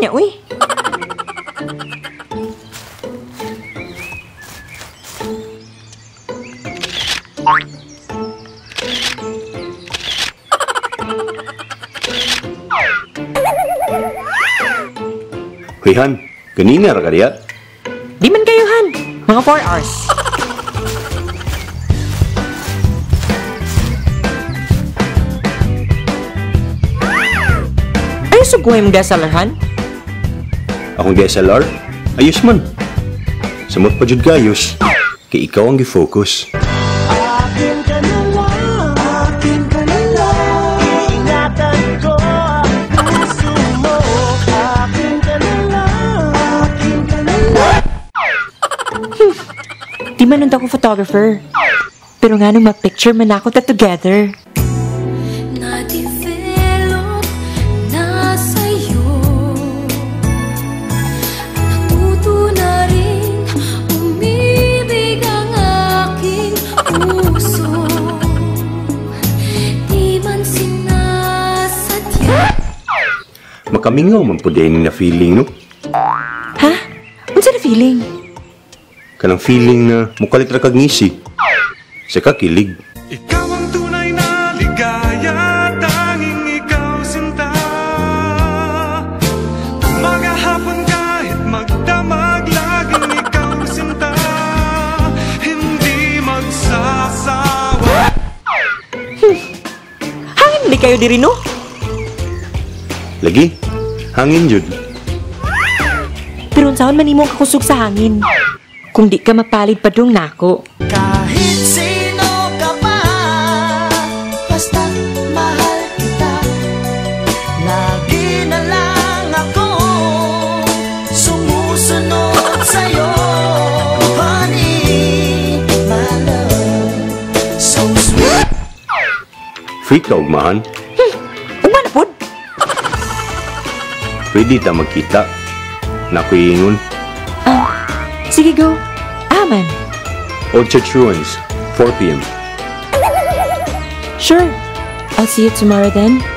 niya, uy. Hoy Han, ganina ra ka diya? Di man kayo, Han. Mga 4 hours. Ay, suguhay mong DSLR, Han? Akong DSLR? Ayos man. Samot pa jud gayos. Kay ikaw ang gi-focus. Akin ka na lang, iingatan ko ang puso mo. Akin ka na lang. Di man nun ako photographer. Pero nga nung ma-picture man ako ta together. Na-develop na sa'yo. Natuto na rin umibig ang aking puso. Di man sinasadya. Makamingaw man pud na feeling no. Ha? Unsa na feeling? Kanang feeling na mukalit ra kag ngisi. Sa kakilig. Ikaw ang tunay na ligaya, tanging ikaw sinta. Maghapon kahit magdamag, laging ikaw sinta. Hindi magsasawa. Hangin di kayo diri, no? Lagi, hangin jud. Pero unsaon man imong kakusog sa hangin? Kung di ka mapalid pa dong nako. Kahit sino ka pa, basta mahal kita. Lagi na lang ako sumusunod sa'yo. Honey, my love, so sweet. Free ka ugmahan. Ugma na pod. Pwede ta magkita. Nakoy ingon. Sige, go. Aman. Old Church Ruins, 4 p.m. Sure. I'll see you tomorrow then.